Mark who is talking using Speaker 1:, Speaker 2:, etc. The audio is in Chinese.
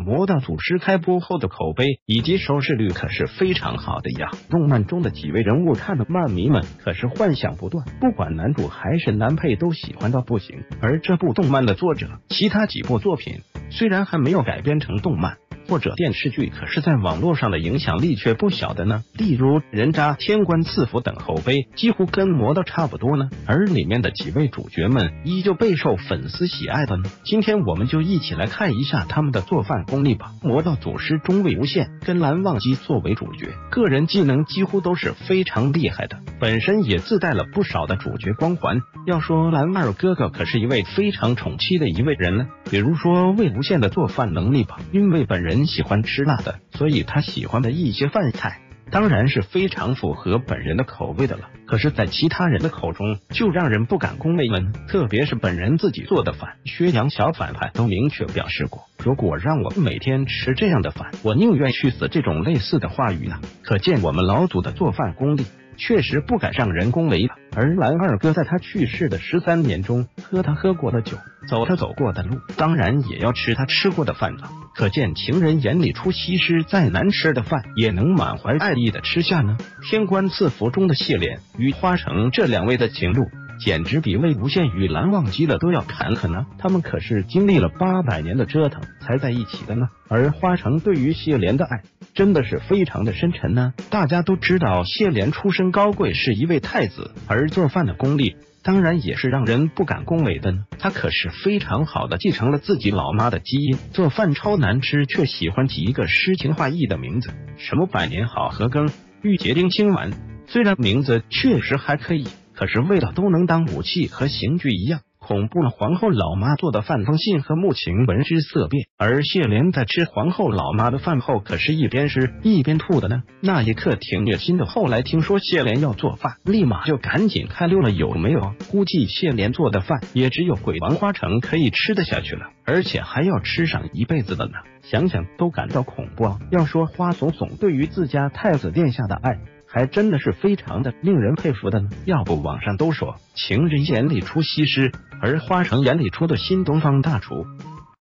Speaker 1: 魔道祖师》开播后的口碑以及收视率可是非常好的呀。动漫中的几位人物看的漫迷们可是幻想不断，不管男主还是男配都喜欢到不行。而这部动漫的作者，其他几部作品虽然还没有改编成动漫或者电视剧，可是在网络上的影响力却不小的呢。例如人渣、天官赐福等口碑几乎跟魔道差不多呢，而里面的几位主角们依旧备受粉丝喜爱的呢。今天我们就一起来看一下他们的做饭功力吧。魔道祖师中魏无羡跟蓝忘机作为主角，个人技能几乎都是非常厉害的，本身也自带了不少的主角光环。要说蓝二哥哥可是一位非常宠妻的一位人呢，比如说魏无羡的做饭能力吧，因为本人喜欢吃辣的，所以他喜欢的一些饭菜当然是非常符合本人的口味的了。可是在其他人的口中就让人不敢恭维了，特别是本人自己做的饭。薛洋小反派都明确表示过，如果让我每天吃这样的饭，我宁愿去死，这种类似的话语呢，可见我们老祖的做饭功力确实不敢让人恭维了。而蓝二哥在他去世的13年中，喝他喝过的酒，走他走过的路，当然也要吃他吃过的饭了。可见情人眼里出西施，再难吃的饭也能满怀爱意的吃下呢。天官赐福中的谢怜与花城这两位的情路，简直比魏无羡与蓝忘机的都要坎坷呢。他们可是经历了800年的折腾才在一起的呢。而花城对于谢怜的爱真的是非常的深沉呢。大家都知道谢怜出身高贵，是一位太子，而做饭的功力当然也是让人不敢恭维的呢。他可是非常好的继承了自己老妈的基因，做饭超难吃，却喜欢起一个诗情画意的名字，什么百年好合羹、玉洁丁青丸。虽然名字确实还可以，可是味道都能当武器和刑具一样。恐怖了，皇后老妈做的饭封信和慕情闻之色变，而谢怜在吃皇后老妈的饭后可是一边吃一边吐的呢，那一刻挺虐心的。后来听说谢怜要做饭，立马就赶紧开溜了，有没有？估计谢怜做的饭也只有鬼王花城可以吃得下去了，而且还要吃上一辈子的呢，想想都感到恐怖啊。要说花总总对于自家太子殿下的爱还真的是非常的令人佩服的呢。要不网上都说情人眼里出西施，而花城眼里出的新东方大厨，